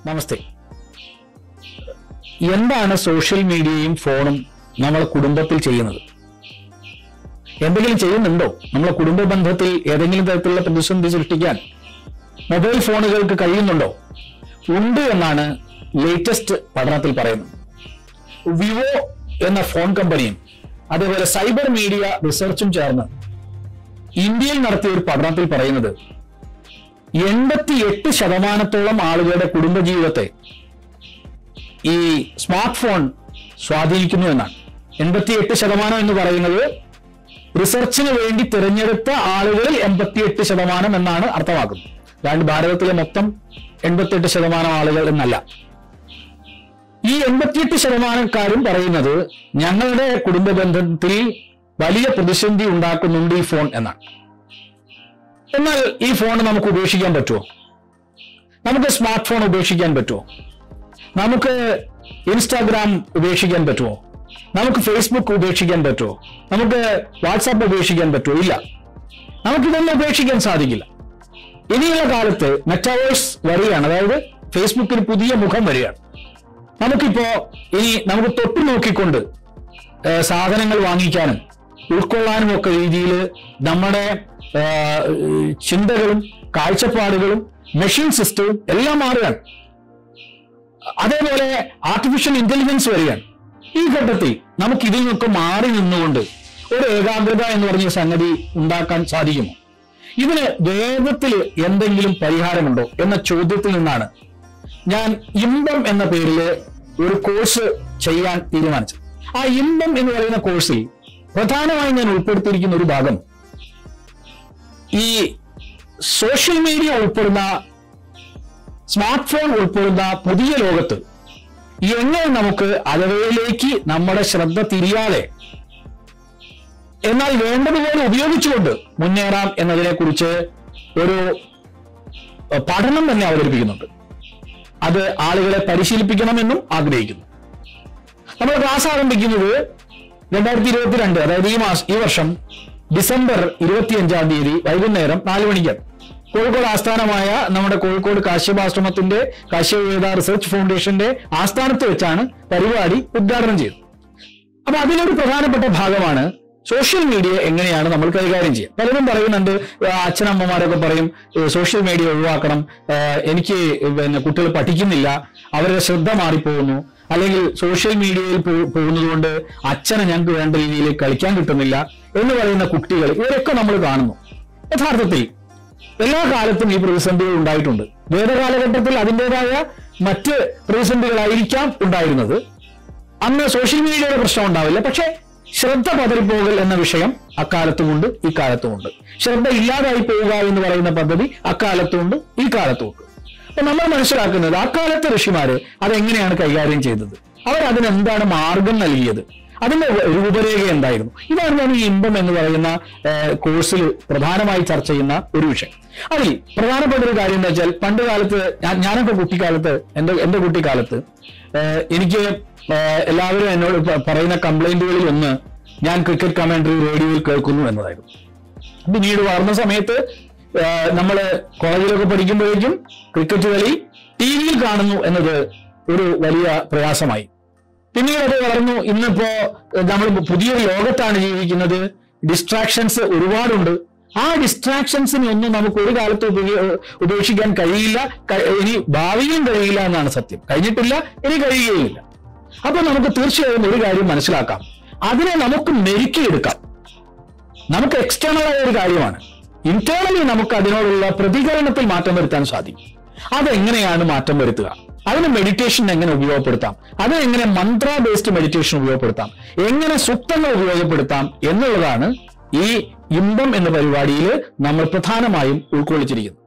നമസ്തേ. എന്താണ് സോഷ്യൽ മീഡിയയും ഫോണും നമ്മളെ കുടുംബത്തിൽ ചെയ്യുന്നത്? എന്തെങ്കിലും ചെയ്യുന്നുണ്ടോ? നമ്മളെ കുടുംബ ബന്ധത്തിൽ ഏതെങ്കിലും തരത്തിലുള്ള പ്രതിസന്ധി സൃഷ്ടിക്കാൻ മൊബൈൽ ഫോണുകൾക്ക് കഴിയുന്നുണ്ടോ? ഉണ്ട് എന്നാണ് ലേറ്റസ്റ്റ് പഠനത്തിൽ പറയുന്നത്. വിവോ എന്ന ഫോൺ കമ്പനിയും അതേപോലെ സൈബർ മീഡിയ റിസർച്ചും ചേർന്ന് ഇന്ത്യയിൽ നടത്തിയ ഒരു പഠനത്തിൽ പറയുന്നത് 88% ആളുകളുടെ കുടുംബജീവിതത്തെ ഈ സ്മാർട്ട് ഫോൺ സ്വാധീനിക്കുന്നു എന്നാണ്. 88% എന്ന് പറയുന്നത് റിസർച്ചിന് വേണ്ടി തിരഞ്ഞെടുത്ത ആളുകളിൽ 88% എന്നാണ് അർത്ഥമാക്കുന്നത്. അതായത് ഭാരതത്തിലെ മൊത്തം 88% ആളുകൾ എന്നല്ല. ഈ 88%കാരും പറയുന്നത് ഞങ്ങളുടെ കുടുംബ ബന്ധത്തിൽ വലിയ പ്രതിസന്ധി ഉണ്ടാക്കുന്നുണ്ട് ഈ ഫോൺ എന്നാണ്. എന്നാൽ ഈ ഫോൺ നമുക്ക് ഉപേക്ഷിക്കാൻ പറ്റുമോ? നമുക്ക് സ്മാർട്ട് ഫോൺ ഉപേക്ഷിക്കാൻ പറ്റുമോ? നമുക്ക് ഇൻസ്റ്റാഗ്രാം ഉപേക്ഷിക്കാൻ പറ്റുമോ? നമുക്ക് ഫേസ്ബുക്ക് ഉപേക്ഷിക്കാൻ പറ്റുമോ? നമുക്ക് വാട്സാപ്പ് ഉപേക്ഷിക്കാൻ പറ്റുമോ? ഇല്ല, നമുക്കിതൊന്നും ഉപേക്ഷിക്കാൻ സാധിക്കില്ല. ഇനിയുള്ള കാലത്ത് മെറ്റാവേഴ്സ് വരികയാണ്. അതായത് ഫേസ്ബുക്കിന് പുതിയ മുഖം വരികയാണ്. നമുക്കിപ്പോ ഇനി നമുക്ക് തൊട്ടു നോക്കിക്കൊണ്ട് സാധനങ്ങൾ വാങ്ങിക്കാനും ഉൾക്കൊള്ളാനും ഒക്കെ രീതിയിൽ നമ്മുടെ ചിന്തകളും കാഴ്ചപ്പാടുകളും മെഷീൻ സിസ്റ്റവും എല്ലാം മാറുകയാണ്. അതേപോലെ ആർട്ടിഫിഷ്യൽ ഇന്റലിജൻസ് വരികയാണ്. ഈ ഘട്ടത്തിൽ നമുക്ക് ഇതിൽ നിന്നൊക്കെ മാറി നിന്നുകൊണ്ട് ഒരു ഏകാഗ്രത എന്ന് പറഞ്ഞ സംഗതി ഉണ്ടാക്കാൻ സാധിക്കുമോ? ഇതിന് വേഗത്തിൽ എന്തെങ്കിലും പരിഹാരമുണ്ടോ എന്ന ചോദ്യത്തിൽ നിന്നാണ് ഞാൻ ഇമ്പം എന്ന പേരിൽ ഒരു കോഴ്സ് ചെയ്യാൻ തീരുമാനിച്ചത്. ആ ഇമ്പം എന്ന് പറയുന്ന കോഴ്സിൽ പ്രധാനമായും ഞാൻ ഉൾപ്പെടുത്തിയിരിക്കുന്ന ഒരു ഭാഗം ഈ സോഷ്യൽ മീഡിയ ഉൾപ്പെടുന്ന സ്മാർട്ട് ഫോൺ ഉൾപ്പെടുന്ന പുതിയ ലോകത്ത് എങ്ങനെ നമുക്ക് അവയിലേക്ക് നമ്മുടെ ശ്രദ്ധ തിരിയാതെ എന്നാൽ വേണ്ടതുപോലെ ഉപയോഗിച്ചുകൊണ്ട് മുന്നേറാം എന്നതിനെ കുറിച്ച് ഒരു പഠനം തന്നെ അവതരിപ്പിക്കുന്നുണ്ട്. അത് ആളുകളെ പരിശീലിപ്പിക്കണമെന്നും ആഗ്രഹിക്കുന്നു. നമ്മൾ ക്ലാസ് ആരംഭിക്കുന്നത് 2022, അതായത് ഈ വർഷം ഡിസംബർ 25 വൈകുന്നേരം 4 മണിക്ക് കോഴിക്കോട് ആസ്ഥാനമായ നമ്മുടെ കോഴിക്കോട് കാശ്യപാശ്രമത്തിന്റെ കാശ്യവേദ റിസർച്ച് ഫൗണ്ടേഷന്റെ ആസ്ഥാനത്ത് വെച്ചാണ് പരിപാടി ഉദ്ഘാടനം ചെയ്തത്. അപ്പൊ അതിലൊരു പ്രധാനപ്പെട്ട ഭാഗമാണ് സോഷ്യൽ മീഡിയ എങ്ങനെയാണ് നമ്മൾ കൈകാര്യം ചെയ്യുക. പലരും പറയുന്നുണ്ട്, അച്ഛനമ്മമാരൊക്കെ പറയും സോഷ്യൽ മീഡിയ ഒഴിവാക്കണം, എനിക്ക് കുട്ടികൾ പഠിക്കുന്നില്ല, അവരുടെ ശ്രദ്ധ മാറിപ്പോകുന്നു, അല്ലെങ്കിൽ സോഷ്യൽ മീഡിയയിൽ പോകുന്നത് കൊണ്ട് അച്ഛനെ ഞങ്ങൾക്ക് വേണ്ട രീതിയിൽ കളിക്കാൻ കിട്ടുന്നില്ല എന്ന് പറയുന്ന കുട്ടികൾ, ഇവരൊക്കെ നമ്മൾ കാണുന്നു. യഥാർത്ഥത്തിൽ എല്ലാ കാലത്തും ഈ പ്രതിസന്ധികൾ ഉണ്ടായിട്ടുണ്ട്. വേദകാലഘട്ടത്തിൽ അതിൻ്റെതായ മറ്റ് പ്രതിസന്ധികളായിരിക്കാം ഉണ്ടായിരുന്നത്. അന്ന് സോഷ്യൽ മീഡിയയുടെ പ്രശ്നം ഉണ്ടാവില്ല. പക്ഷെ ശ്രദ്ധ പതറിപ്പോകൽ എന്ന വിഷയം അക്കാലത്തുമുണ്ട്, ഇക്കാലത്തുമുണ്ട്. ശ്രദ്ധ ഇല്ലാതായി പോവുക എന്ന് പറയുന്ന പദ്ധതി അക്കാലത്തുമുണ്ട്, ഈ കാലത്തുമുണ്ട്. അപ്പൊ നമ്മൾ മനസ്സിലാക്കുന്നത് അക്കാലത്തെ ഋഷിമാര് അതെങ്ങനെയാണ് കൈകാര്യം ചെയ്തത്, അവർ അതിനെന്താണ് മാർഗം നൽകിയത്, അതിന്റെ രൂപരേഖ എന്തായിരുന്നു. ഇതാണ് ഞാൻ ഈ ഇമ്പം എന്ന് പറയുന്ന കോഴ്സിൽ പ്രധാനമായി ചർച്ച ചെയ്യുന്ന ഒരു വിഷയം. അതിൽ പ്രധാനപ്പെട്ട ഒരു കാര്യം എന്താ വെച്ചാൽ, പണ്ട് കാലത്ത് ഞാനൊക്കെ കുട്ടിക്കാലത്ത് എന്റെ കുട്ടിക്കാലത്ത് എനിക്ക് എല്ലാവരും എന്നോട് പറയുന്ന കംപ്ലൈന്റുകളിൽ ഒന്ന് ഞാൻ ക്രിക്കറ്റ് കമന്ററി റേഡിയോയിൽ കേൾക്കുന്നു എന്നതായിരുന്നു. പിന്നീട് വളർന്ന സമയത്ത് നമ്മള് കോളേജിലൊക്കെ പഠിക്കുമ്പോഴേക്കും ക്രിക്കറ്റ് കളി TV-യിൽ കാണുന്നു എന്നത് ഒരു വലിയ പ്രയാസമായി. പിന്നീട് അത് വളർന്നു. ഇന്നിപ്പോ നമ്മൾ പുതിയൊരു ലോകത്താണ് ജീവിക്കുന്നത്. ഡിസ്ട്രാക്ഷൻസ് ഒരുപാടുണ്ട്. ആ ഡിസ്ട്രാക്ഷൻസിനെ ഒന്നും നമുക്ക് ഒരു കാലത്ത് ഉപേക്ഷിക്കാൻ കഴിയില്ല, ഇനി ഭാവിയും കഴിയില്ല എന്നാണ് സത്യം. കഴിഞ്ഞിട്ടില്ല, ഇനി കഴിയുകയില്ല. അപ്പൊ നമുക്ക് തീർച്ചയായും ഒരു കാര്യം മനസ്സിലാക്കാം, അതിനെ നമുക്ക് മെരുക്കിയെടുക്കാം. നമുക്ക് എക്സ്റ്റേണൽ ആയ ഒരു കാര്യമാണ്, ഇന്റേണലി നമുക്ക് അതിനോടുള്ള പ്രതികരണത്തിൽ മാറ്റം വരുത്താൻ സാധിക്കും. അതെങ്ങനെയാണ് മാറ്റം വരുത്തുക? അതിന് മെഡിറ്റേഷൻ എങ്ങനെ ഉപയോഗപ്പെടുത്താം, അതിനെങ്ങനെ മന്ത്ര ബേസ്ഡ് മെഡിറ്റേഷൻ ഉപയോഗപ്പെടുത്താം, എങ്ങനെ സുക്തങ്ങൾ ഉപയോഗപ്പെടുത്താം എന്നുള്ളതാണ് ഈ ഇമ്പം എന്ന പരിപാടിയിൽ നമ്മൾ പ്രധാനമായും ഉൾക്കൊള്ളിച്ചിരിക്കുന്നത്.